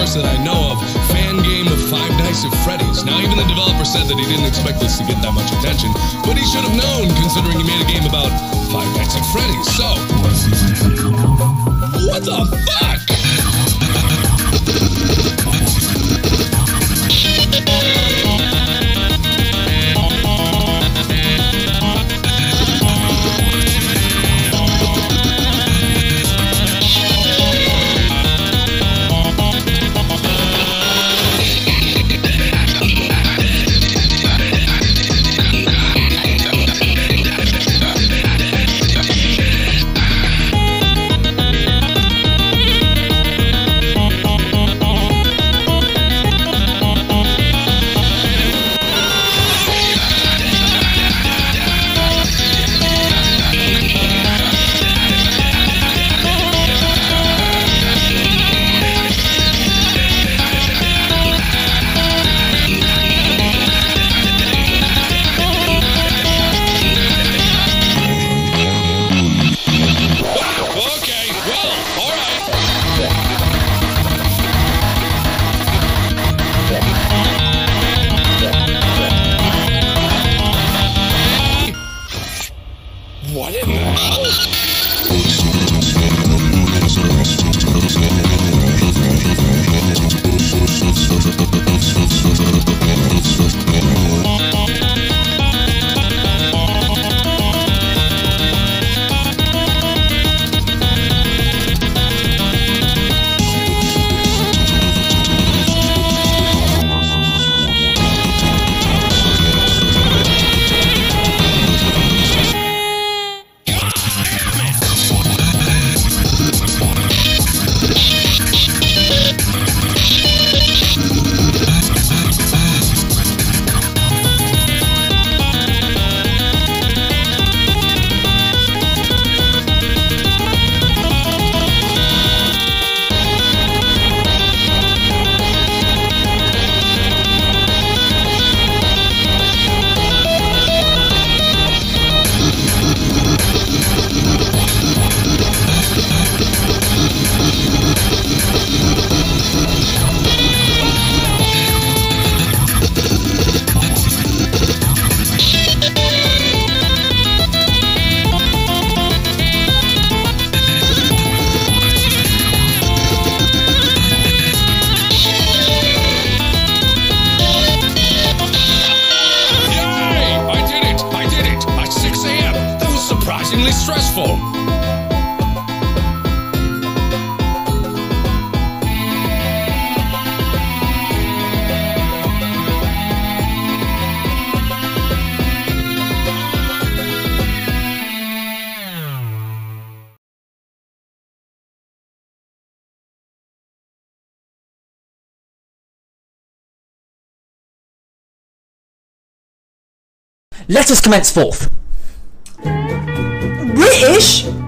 first that I know of fan game of Five Nights at Freddy's. Now, even the developer said that he didn't expect this to get that much attention, but he should have known, considering he made a game about Five Nights at Freddy's. So, what the fuck? What in the hell? Stressful. Let us commence forth. British?